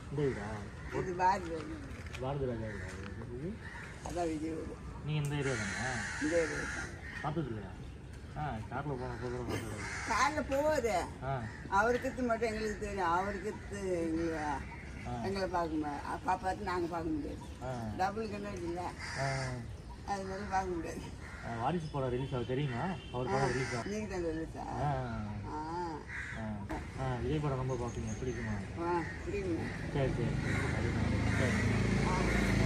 இந்த வீடா? இது பாரதி பாரதிராஜா வீடா? அதான் விஜய் வீடு. நீங்கள் இந்த ஏரியா தானே? இந்த ஏரியா பார்த்தது இல்லையா? காரில் போன போதும் காரில் போகுது. ஆ அவருக்கு மட்டும் எங்களுக்கு தெரியும். அவருக்கு எங்களை பார்க்க பார்த்து நாங்கள் பார்க்க முடியாது. டபுள் கண்ணாடி இல்லை, அது மாதிரி பார்க்க முடியாது. வாரிசு படம் ரிலீஸ் ஆகும் தெரியுமா? அவர் படம் ரிலீஸ் ஆகும். நீங்கள் தான் ரிலீஸா? விஜய் படம் ரொம்ப பார்ப்பீங்க, பிடிக்குமா? பிடிக்குங்க. சரி சரி சரி.